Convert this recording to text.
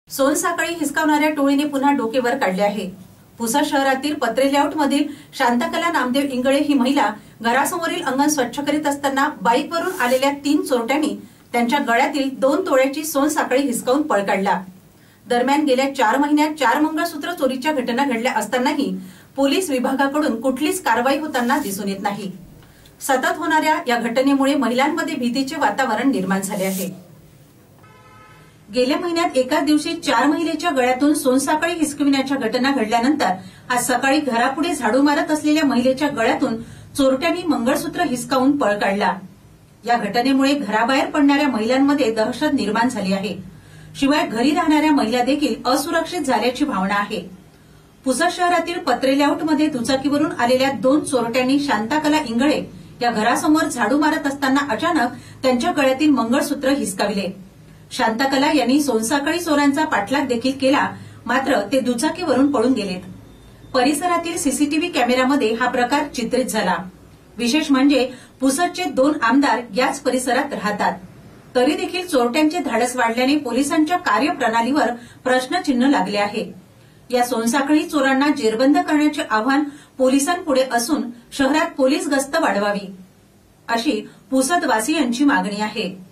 सोनसाखळी हिसकावणाऱ्या टोळीने पुन्हा डोके वर काढले आहे। पुसद शहरातील पत्रे लेआउट मधील शांतकला नामदेव इंगळे ही महिला घरासमोरील अंगण स्वच्छ करीत असताना बाईकवरून आलेल्या 3 चोरट्यांनी त्यांच्या गळ्यातील 2 तोळ्याची सोनसाखळी हिसकावून पळ काढला। दरम्यान गेल्या 4 महिन्यात 4 मंगळसूत्र चोरीच्या घटना घडल्या असतानाही पोलीस विभागाकडून कुठलीच कारवाई होताना दिसून येत नाही। सतत होणाऱ्या या घटनेमुळे महिलांमध्ये भीतीचे वातावरण निर्माण झाले आहे। गेल्या महिन्यात एकाच दिवशी 4 महिलेच्या गळ्यातून सोनसाखळी हिसकविण्याच्या घटना घडल्यानंतर आज सकाळी घरापुढे झाडू मारत असलेल्या महिलेच्या गळ्यातून चोरट्यांनी मंगळसूत्र हिसकावून पळ काढला। या घटनेमुळे घराबाहेर पडणाऱ्या महिलांमध्ये दहशत निर्माण झाली आहे। शिवाय घरी राहणाऱ्या महिला देखील असुरक्षित झाल्याची भावना आहे। पुसद शहरातील पत्रे लेआउटमध्ये दुचाकीवरून आलेल्या 2 चोरट्यांनी शांतकला इंगळे या घरासमोर झाडू मारत असताना अचानक त्यांच्या गळ्यातील मंगळसूत्र हिसकाविले। शांतकला यांनी सोनसाखळी चोरांचा पाठलाग देखील केला, मात्र ते दुचाकीवरून पळून गेलेत। परिसरातील सीसीटीव्ही कॅमेऱ्यामध्ये हा प्रकार चित्रित झाला। विशेष म्हणजे पुसदचे 2 आमदार याच परिसरात राहतात, तरी देखील चोरट्यांचे धाडस वाढल्याने पोलिसांच्या कार्यप्रणालीवर प्रश्नचिन्ह लागले आहे। या सोनसाखळी चोरांना जेरबंद करण्याचे आव्हान पोलिसांपुढे असून शहरात पोलीस गस्त वाढवावी, अशी पुसदवासियांची मागणी आहे।